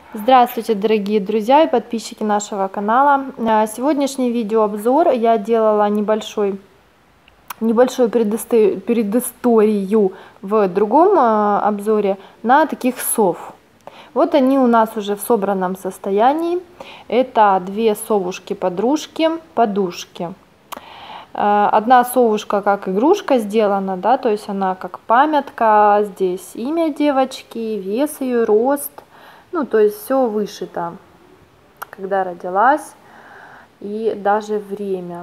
Здравствуйте, дорогие друзья и подписчики нашего канала. Сегодняшний видеообзор я делала небольшую предысторию в другом обзоре на таких сов. Вот они у нас уже в собранном состоянии. Это две совушки-подружки, подушки. Одна совушка как игрушка сделана, да, то есть она как памятка. Здесь имя девочки, вес ее, рост. Ну, то есть все вышито, когда родилась и даже время.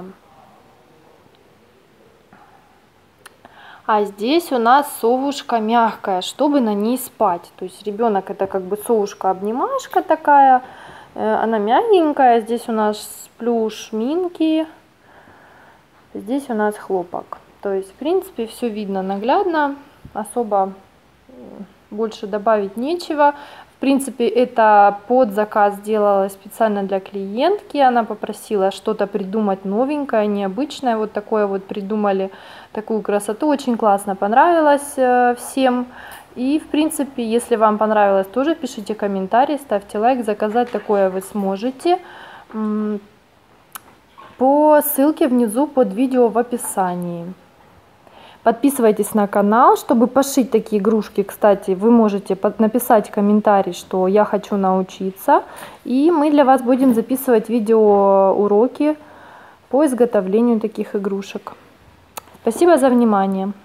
А здесь у нас совушка мягкая, чтобы на ней спать. То есть ребенок это как бы совушка-обнимашка такая, она мягенькая. Здесь у нас плюш Минки, здесь у нас хлопок. То есть в принципе все видно наглядно, особо больше добавить нечего. В принципе, это под заказ делала специально для клиентки. Она попросила что-то придумать новенькое, необычное. Вот такое вот придумали, такую красоту. Очень классно понравилось всем. И, в принципе, если вам понравилось, тоже пишите комментарии, ставьте лайк. Заказать такое вы сможете по ссылке внизу под видео в описании. Подписывайтесь на канал, чтобы пошить такие игрушки. Кстати, вы можете написать комментарий, что я хочу научиться. И мы для вас будем записывать видеоуроки по изготовлению таких игрушек. Спасибо за внимание.